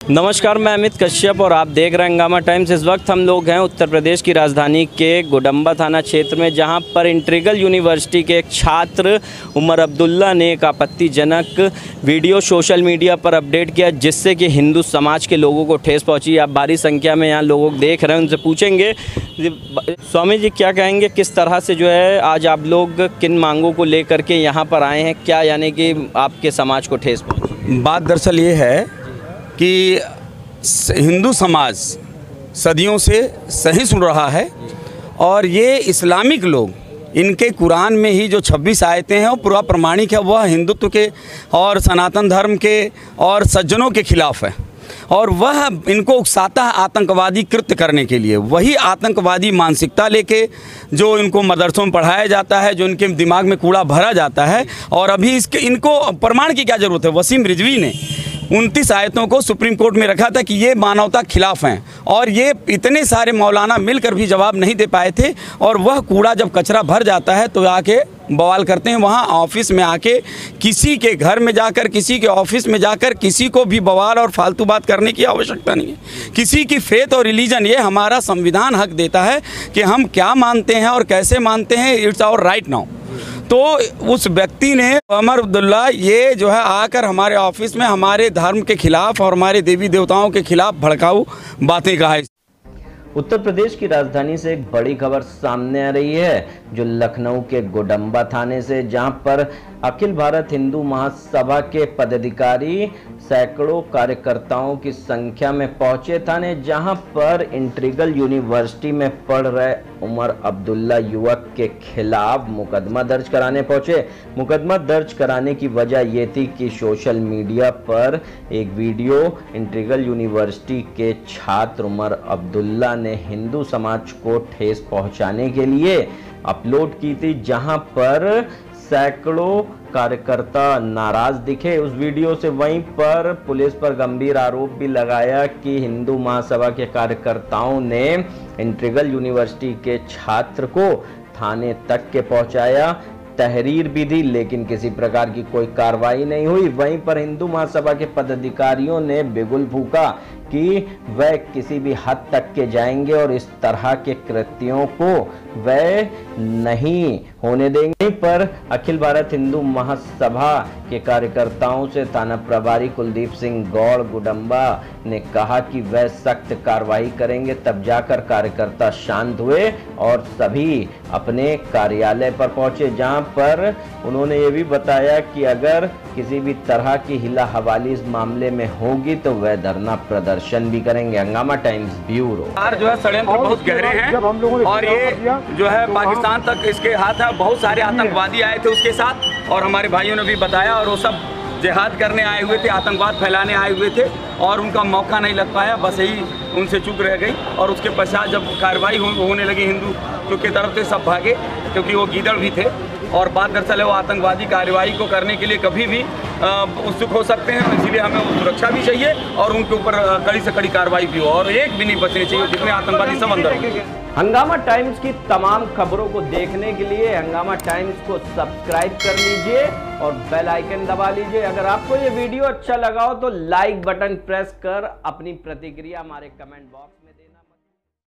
नमस्कार, मैं अमित कश्यप और आप देख रहे हैं हंगामा टाइम्स। इस वक्त हम लोग हैं उत्तर प्रदेश की राजधानी के गुडम्बा थाना क्षेत्र में, जहां पर इंटीग्रल यूनिवर्सिटी के एक छात्र उमर अब्दुल्ला ने एक आपत्तिजनक वीडियो सोशल मीडिया पर अपडेट किया, जिससे कि हिंदू समाज के लोगों को ठेस पहुंची। आप भारी संख्या में यहाँ लोग देख रहे हैं, उनसे पूछेंगे। स्वामी जी, क्या कहेंगे, किस तरह से जो है आज आप लोग किन मांगों को लेकर के यहाँ पर आए हैं, क्या यानी कि आपके समाज को ठेस पहुँची? बात दरअसल ये है कि हिंदू समाज सदियों से सही सुन रहा है और ये इस्लामिक लोग इनके कुरान में ही जो 26 आयतें हैं वो पूरा प्रमाणिक है, वह हिंदुत्व के और सनातन धर्म के और सज्जनों के खिलाफ है और वह इनको उकसाता है आतंकवादी कृत्य करने के लिए। वही आतंकवादी मानसिकता लेके जो इनको मदरसों में पढ़ाया जाता है, जो इनके दिमाग में कूड़ा भरा जाता है। और अभी इनको प्रमाण की क्या ज़रूरत है? वसीम रिजवी ने 29 आयतों को सुप्रीम कोर्ट में रखा था कि ये मानवता के खिलाफ हैं और ये इतने सारे मौलाना मिलकर भी जवाब नहीं दे पाए थे। और वह कूड़ा जब कचरा भर जाता है तो आके बवाल करते हैं। वहाँ ऑफिस में आके किसी के घर में जाकर, किसी के ऑफिस में जाकर किसी को भी बवाल और फालतू बात करने की आवश्यकता नहीं है। किसी की फेथ और रिलीजन, ये हमारा संविधान हक देता है कि हम क्या मानते हैं और कैसे मानते हैं, इट्स आवर राइट नाउ। तो उस व्यक्ति ने उमर अब्दुल्ला ये जो है आकर हमारे ऑफिस में हमारे धर्म के खिलाफ और हमारे देवी देवताओं के खिलाफ भड़काऊ बातें कहा है। उत्तर प्रदेश की राजधानी से एक बड़ी खबर सामने आ रही है, जो लखनऊ के गुडम्बा थाने से, जहां पर अखिल भारत हिंदू महासभा के पदाधिकारी सैकड़ों कार्यकर्ताओं की संख्या में पहुंचे थाने, जहां पर इंटीग्रल यूनिवर्सिटी में पढ़ रहे उमर अब्दुल्ला युवक के खिलाफ मुकदमा दर्ज कराने पहुंचे। मुकदमा दर्ज कराने की वजह ये थी कि सोशल मीडिया पर एक वीडियो इंटीग्रल यूनिवर्सिटी के छात्र उमर अब्दुल्ला ने हिंदू समाज को ठेस पहुंचाने के लिए अपलोड की थी, जहां पर सैकड़ों कार्यकर्ता नाराज दिखे उस वीडियो से। वहीं पर पुलिस पर गंभीर आरोप भी लगाया कि हिंदू महासभा के कार्यकर्ताओं ने इंटीग्रल यूनिवर्सिटी के छात्र को थाने तक के पहुंचाया, तहरीर भी दी, लेकिन किसी प्रकार की कोई कार्रवाई नहीं हुई। वहीं पर हिंदू महासभा के पदाधिकारियों ने बिगुल फूंका कि वह किसी भी हद तक के जाएंगे और इस तरह के कृत्यों को वह नहीं होने देंगे। पर अखिल भारत हिंदू महासभा के कार्यकर्ताओं से थाना प्रभारी कुलदीप सिंह गौड़ गुडम्बा ने कहा कि वह सख्त कार्रवाई करेंगे। तब जाकर कार्यकर्ता शांत हुए और सभी अपने कार्यालय पर पहुंचे, जहां पर उन्होंने ये भी बताया कि अगर किसी भी तरह की हिला हवाली इस मामले में होगी तो वह धरना प्रदर्शन भी करेंगे। हंगामा टाइम्स ब्यूरो। जो है षड्यंत्र बहुत गहरे हैं और ये जो है पाकिस्तान तक इसके हाथ है। बहुत सारे आतंकवादी आए थे उसके साथ और हमारे भाइयों ने भी बताया, और वो सब जिहाद करने आए हुए थे, आतंकवाद फैलाने आए हुए थे और उनका मौका नहीं लग पाया, बस यही उनसे चूक रह गई। और उसके पश्चात जब कार्रवाई होने लगी हिंदू की तरफ से, सब भागे क्योंकि वो गीदड़ भी थे। और बात दरअसल है वो आतंकवादी कार्रवाई को करने के लिए कभी भी उत्सुक हो सकते हैं, इसीलिए हमें सुरक्षा भी चाहिए और उनके ऊपर कड़ी से कड़ी कार्रवाई भी हो और एक भी नहीं बचनी चाहिए, जितने आतंकवादी सब अंदर। हंगामा टाइम्स की तमाम खबरों को देखने के लिए हंगामा टाइम्स को सब्सक्राइब कर लीजिए और बेल आइकन दबा लीजिए। अगर आपको ये वीडियो अच्छा लगा हो तो लाइक बटन प्रेस कर अपनी प्रतिक्रिया हमारे कमेंट बॉक्स में देना।